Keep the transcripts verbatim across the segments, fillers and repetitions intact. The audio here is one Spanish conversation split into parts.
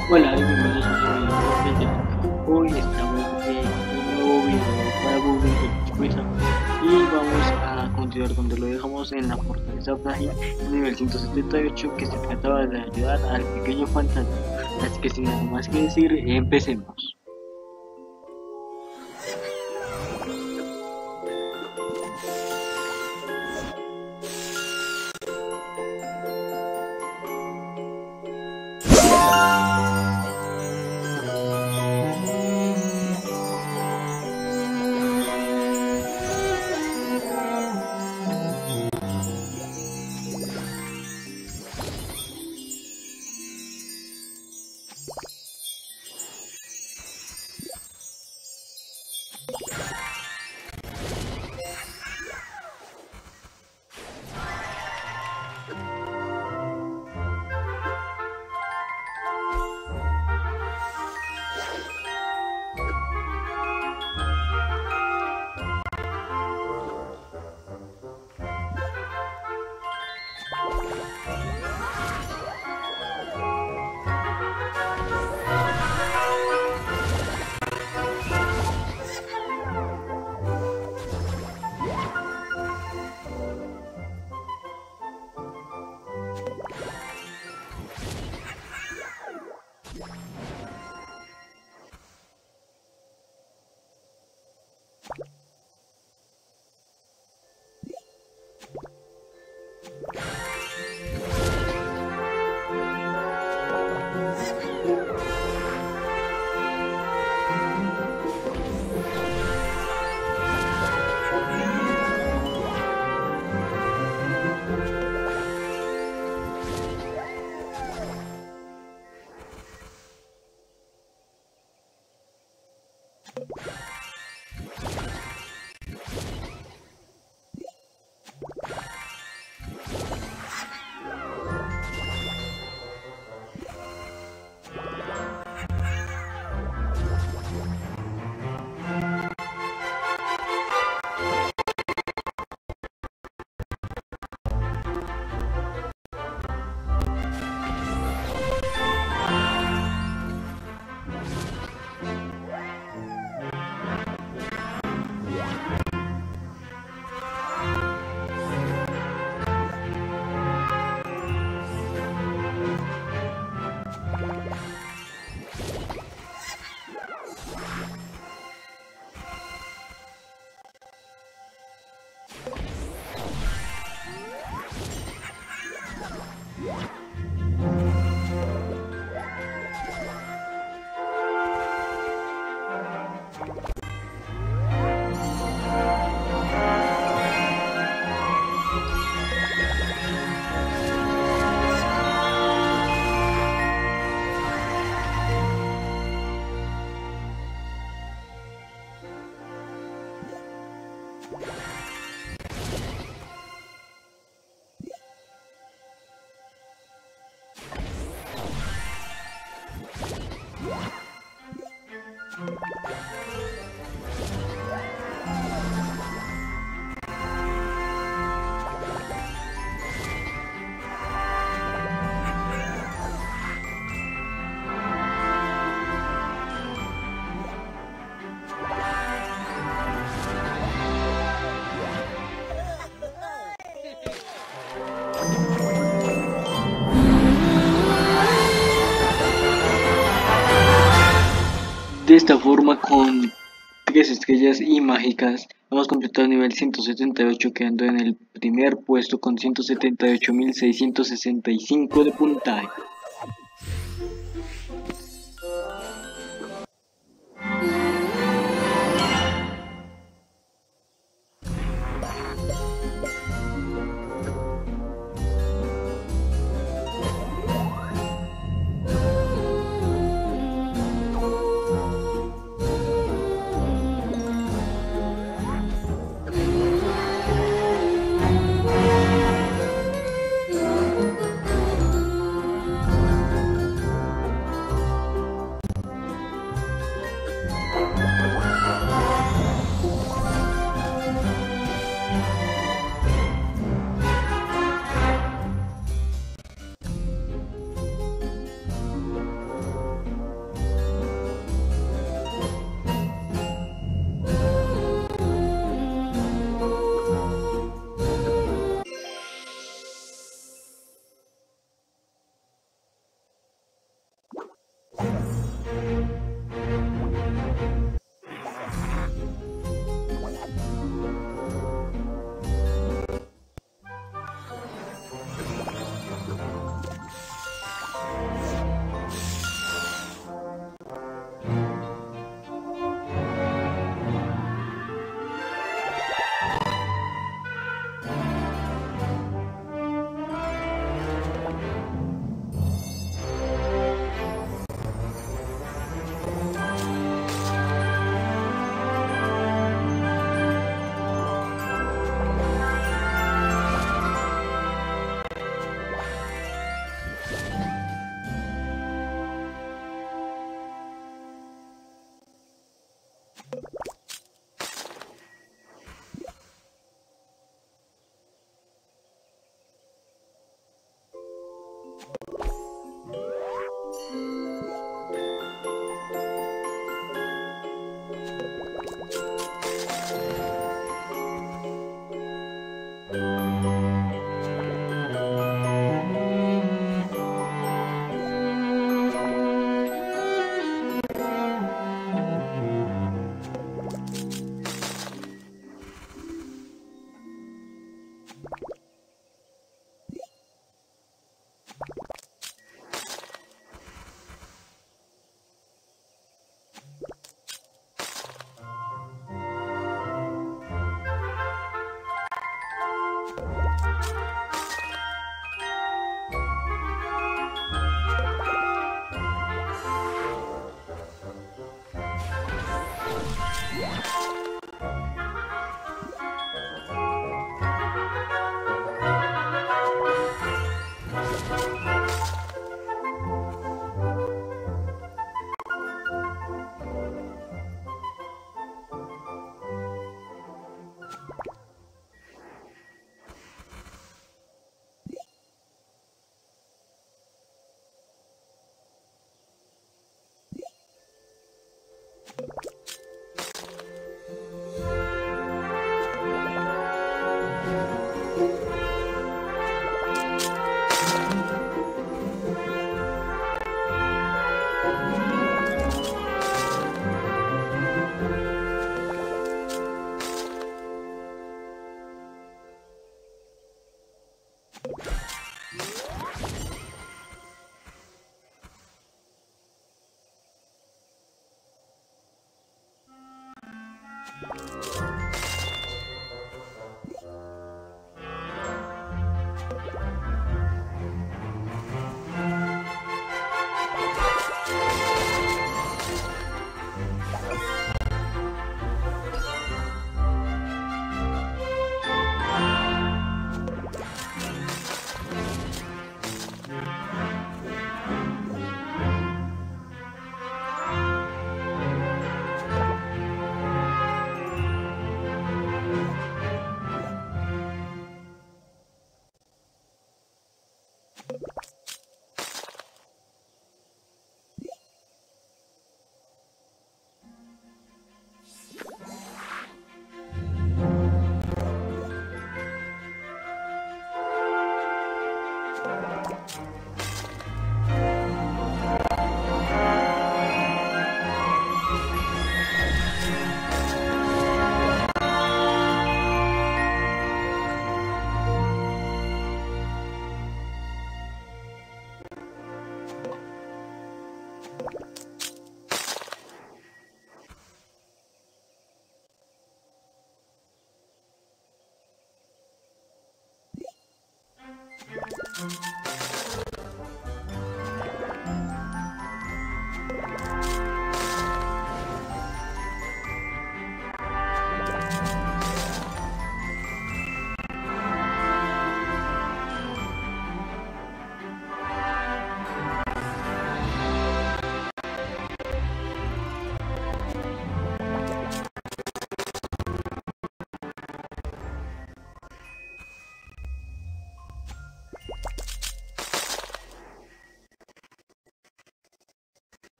Hola, bienvenidos a un nuevo video. Hoy estamos en un nuevo video para Google Quiz y vamos a continuar donde lo dejamos en la fortaleza frágil nivel ciento setenta y ocho, que se trataba de ayudar al pequeño fantasma. Así que sin nada más que decir, empecemos. De esta forma, con tres estrellas y mágicas, hemos completado el nivel ciento setenta y ocho, quedando en el primer puesto con ciento setenta y ocho mil seiscientos sesenta y cinco de puntaje.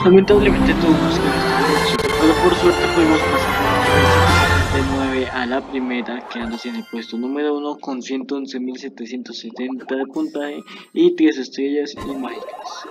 Lamentablemente tuvimos que nuestro pero por suerte pudimos pasar de nueve a la primera, quedándose en el puesto número uno con ciento once mil setecientos setenta de puntaje y tres estrellas y mágicas.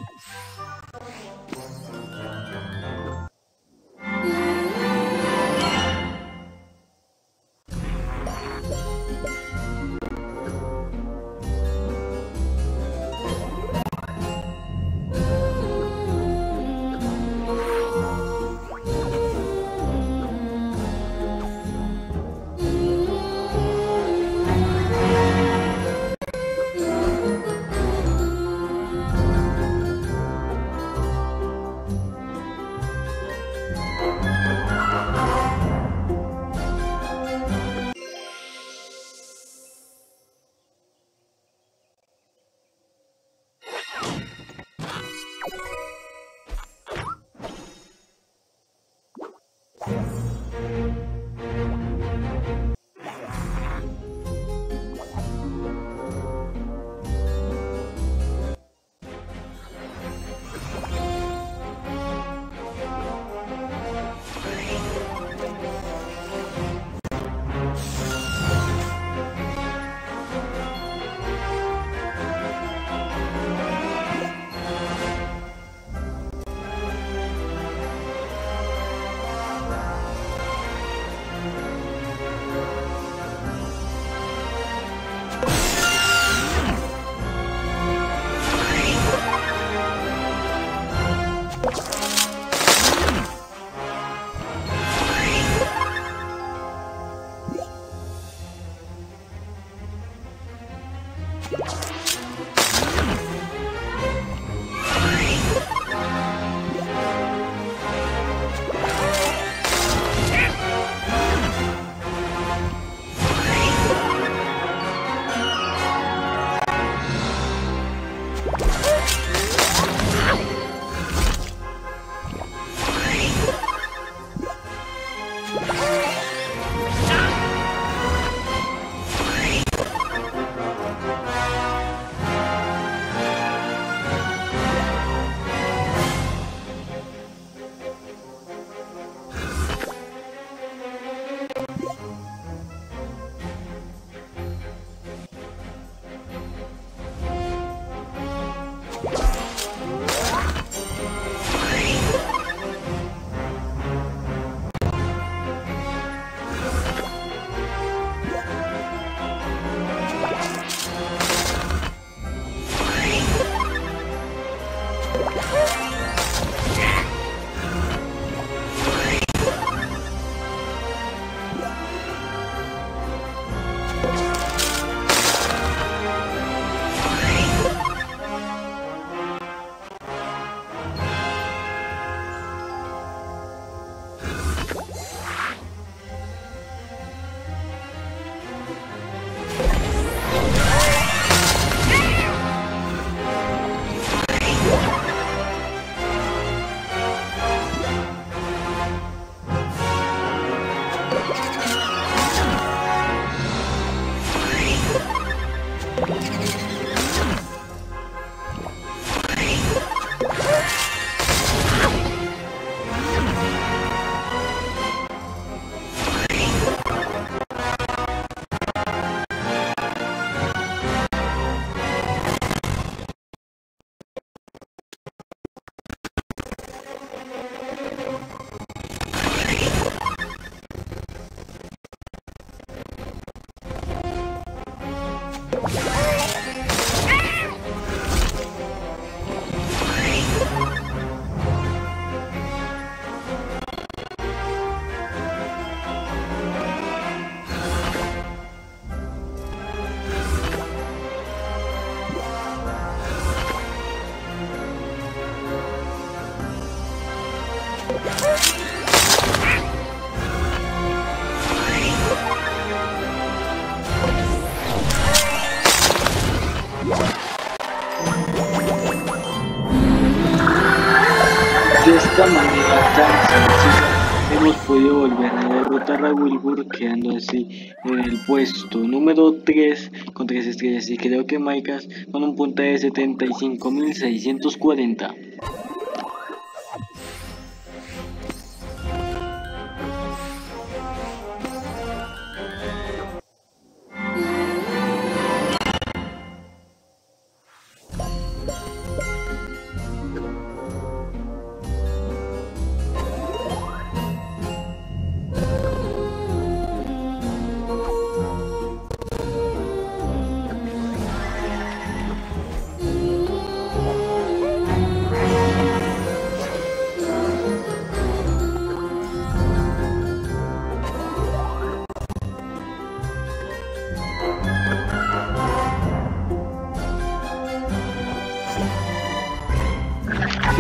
De esta manera tan sencilla hemos podido volver a derrotar a Wilbur, quedando así en el puesto número tres con tres estrellas y creo que Micas con un puntaje de setenta y cinco mil seiscientos cuarenta.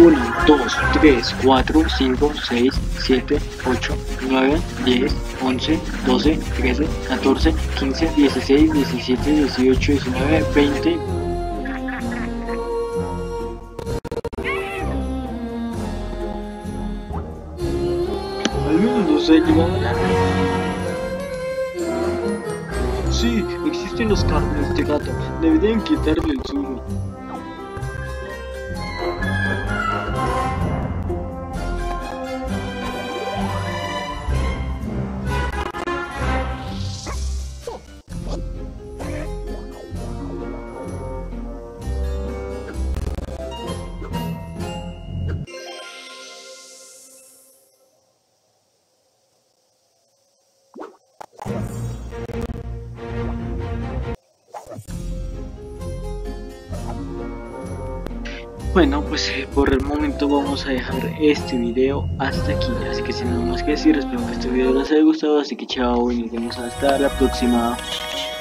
uno, dos, tres, cuatro, cinco, seis, siete, ocho, nueve, diez, once, doce, trece, catorce, quince, dieciséis, diecisiete, dieciocho, diecinueve, veinte. Al menos no se ha llevado nada. Sí, existen los carnes de gato. Deberían quitarle el suyo. Bueno, pues eh, por el momento vamos a dejar este video hasta aquí, así que sin nada más que decir, espero que este video les haya gustado, así que chao y nos vemos hasta la próxima.